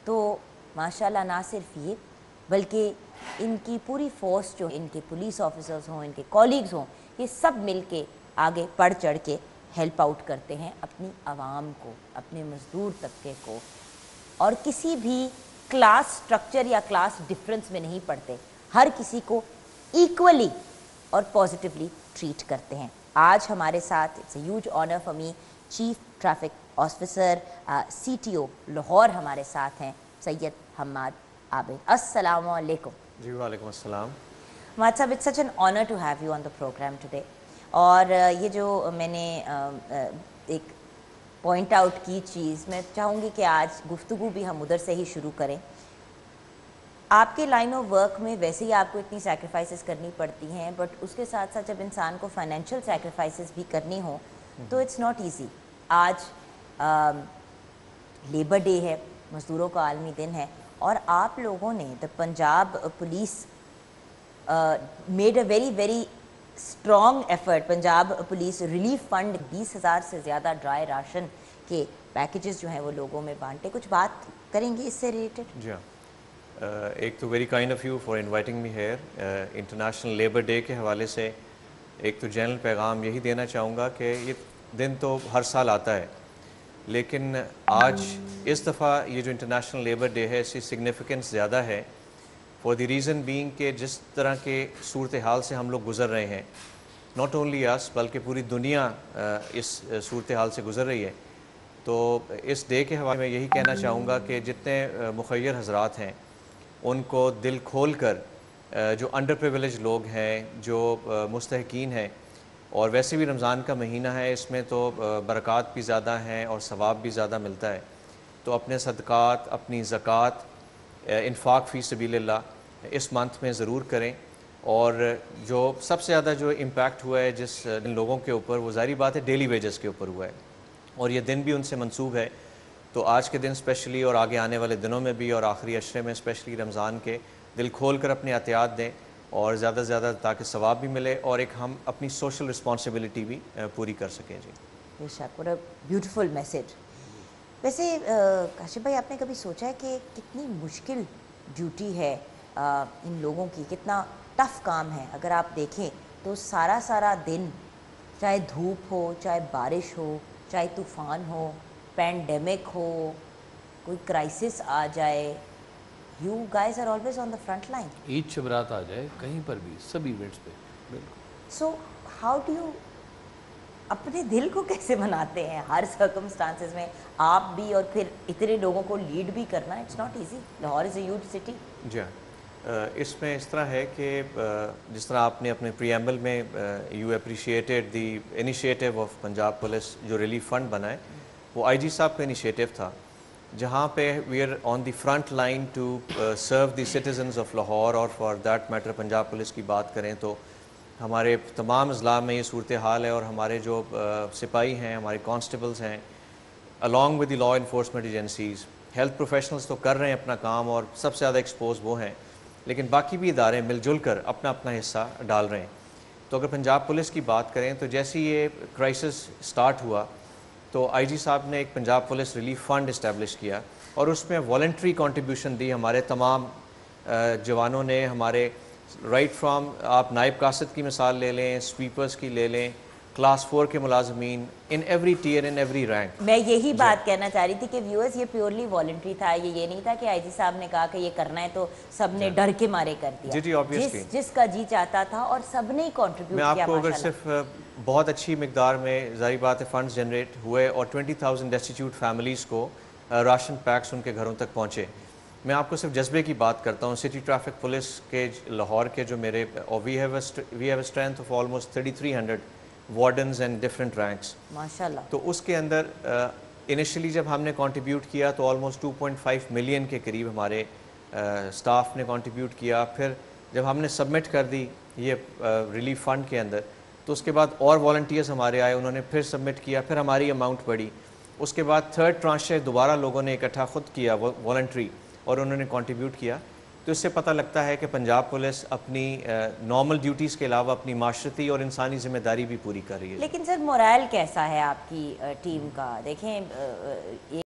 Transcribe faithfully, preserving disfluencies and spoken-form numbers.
تو ماشاءاللہ نہ صرف یہ بلکہ ان کی پوری فورس جو ان کے پولیس آفیسرز ہوں، ان کے کولیگز ہوں، یہ سب مل کے آگے بڑھ چڑھ کے ہیلپ آؤٹ کرتے ہیں اپنی عوام کو، اپنے مزدور طبقے کو، اور کسی بھی کلاس سٹرکچر یا کلاس ڈفرنس میں نہیں پڑتے، ہر کسی کو ایکولی اور پازیٹیولی ٹریٹ کرتے ہیں۔ آج ہمارے ساتھ it's a huge honour for me chief traffic officer C T O Lahore ہمارے ساتھ ہیں سید حماد عابد۔ السلام علیکم۔ جی وعلیکم السلام۔ حماد صاحب، it's such an honour to have you on the programme today. اور یہ جو میں نے ایک پوائنٹ آؤٹ کی چیز، میں چاہوں گی کہ آج گفتگو بھی ہم ادھر سے ہی شروع کریں۔ آپ کے لائن آف ورک میں ویسے ہی آپ کو اتنی سیکریفائسز کرنی پڑتی ہیں، بٹ اس کے ساتھ ساتھ جب انسان کو فائنینشیل سیکریفائسز بھی کرنی ہوں تو اٹس ناٹ ایزی۔ آج لیبر ڈے ہے، مزدوروں کا عالمی دن ہے، اور آپ لوگوں نے the Punjab police made a very very strong effort. Punjab police relief fund بیس ہزار سے زیادہ ڈرائی راشن کے پیکیجز جو ہیں وہ لوگوں میں بانٹے۔ کچھ بات کریں گے اس سے ریلیٹڈ؟ جی ہاں، ایک تو very kind of you for inviting me here. International labour day کے حوالے سے ایک تو جنرل پیغام یہی دینا چاہوں گا کہ یہ دن تو ہر سال آتا ہے، لیکن آج اس دفعہ یہ جو انٹرنیشنل لیبر ڈے ہے اس کی سگنیفیکنس زیادہ ہے، فار دی ریزن بینگ کہ جس طرح کے صورتحال سے ہم لوگ گزر رہے ہیں، ناٹ اونلی اس بلکہ پوری دنیا اس صورتحال سے گزر رہی ہے۔ تو اس ڈے کے حوالے میں یہی کہنا چاہوں گا کہ جتنے مخیر حضرات ہیں ان کو دل کھول کر، جو انڈر پریویلیج لوگ ہیں، جو مستحقین ہیں، اور ویسے بھی رمضان کا مہینہ ہے، اس میں تو برکات بھی زیادہ ہیں اور ثواب بھی زیادہ ملتا ہے، تو اپنے صدقات، اپنی زکوٰۃ، انفاق فی سبیل اللہ اس منتھ میں ضرور کریں۔ اور جو سب سے زیادہ جو امپیکٹ ہوا ہے جس جن لوگوں کے اوپر، وہ ظاہری بات ہے ڈیلی ویجز کے اوپر ہوا ہے، اور یہ دن بھی ان سے منسوب ہے۔ تو آج کے دن اسپیشلی اور آگے آنے والے دنوں میں بھی اور آخری عشرے میں اسپیشلی رمضان کے، دل کھول کر اپنے احتیاط دیں اور زیادہ سے زیادہ تاکہ ثواب بھی ملے اور ایک ہم اپنی سوشل رسپانسبلٹی بھی پوری کر سکیں۔ جی بے شک، اور بیوٹیفل میسیج۔ ویسے کاشف بھائی، آپ نے کبھی سوچا ہے کہ کتنی مشکل ڈیوٹی ہے ان لوگوں کی، کتنا ٹف کام ہے؟ اگر آپ دیکھیں تو سارا سارا دن، چاہے دھوپ ہو، چاہے بارش ہو، چاہے طوفان ہو، پینڈیمک ہو، کوئی کرائسس آ جائے، you guys are always on the front line. Eid Shabrat آ جائے، کہیں پر بھی، سب ایونٹس پہ، بالکل۔ سو ہاؤ ڈو یو اپنے دل کو کیسے مناتے ہیں ہر سرکمسٹانسز میں؟ آپ بھی اور پھر اتنے لوگوں کو لیڈ بھی کرنا، it's not easy. Lahore is a huge city. جی ہاں، اس میں اس طرح ہے کہ جس طرح آپ نے اپنے پریمبل میں you appreciated the initiative of Punjab police, جو ریلیف فنڈ بنا ہے وہ آئی جی صاحب کا انیشیٹو تھا، جہاں پہ we are on the front line to serve the citizens of Lahore, اور for that matter Punjab police کی بات کریں تو ہمارے تمام اضلاع میں یہ صورتحال ہے، اور ہمارے جو سپاہی ہیں، ہمارے کانسٹیبلز ہیں، along with the law enforcement agencies، health professionals تو کر رہے ہیں اپنا کام اور سب سے زیادہ ایکسپوز وہ ہیں، لیکن باقی بھی ادارے مل جل کر اپنا اپنا حصہ ڈال رہے ہیں۔ تو اگر پنجاب پولیس کی بات کریں تو جیسے یہ کرائسس سٹارٹ ہوا تو آئی جی صاحب نے ایک Punjab police relief fund establish کیا، اور اس میں والنٹری کنٹریبیوشن دی ہمارے تمام جوانوں نے۔ ہمارے رائٹ فرام، آپ نائب قاصد کی مثال لے لیں، سویپرز کی لے لیں، کلاس فور کے ملازمین، in every tier, in every rank. میں یہی بات کہنا چاہ رہی تھی کہ ویورز، یہ پیورلی والنٹری تھا، یہ یہ نہیں تھا کہ آئی جی صاحب نے کہا کہ یہ کرنا ہے تو سب نے ڈر کے مارے کر دیا۔ جی جی obviously، جس جس کا جی چاہتا تھا، اور سب نے کنٹریبیوٹ کیا۔ میں آپ کو اگر صرف بہت اچھی مقدار میں ظاہری بات ہے فنڈز جنریٹ ہوئے، اور ٹوئنٹی تھاؤزینڈ ڈیسٹیٹیوٹ فیملیز کو راشن پیکس ان کے گھروں تک پہنچے۔ میں آپ کو صرف جذبے کی بات کرتا ہوں۔ سٹی ٹریفک پولیس کے لاہور کے جو میرے، we have we have a strength of almost thirty three hundred wardens and different ranks, ماشاءاللہ۔ تو اس کے اندر انیشلی جب ہم نے کنٹریبیوٹ کیا تو almost two point five million کے قریب ہمارے اسٹاف نے کنٹریبیوٹ کیا۔ پھر جب ہم نے سبمٹ کر دی یہ ریلیف فنڈ کے اندر، تو اس کے بعد اور والنٹیئرز ہمارے آئے، انہوں نے پھر سبمٹ کیا، پھر ہماری اماؤنٹ بڑھی۔ اس کے بعد تھرڈ ٹرانش دوبارہ لوگوں نے اکٹھا خود کیا والنٹری، اور انہوں نے کنٹریبیوٹ کیا۔ تو اس سے پتہ لگتا ہے کہ پنجاب پولیس اپنی نارمل ڈیوٹیز کے علاوہ اپنی معاشرتی اور انسانی ذمہ داری بھی پوری کر رہی ہے۔ لیکن سر، مورائل کیسا ہے آپ کی ٹیم کا؟ دیکھیں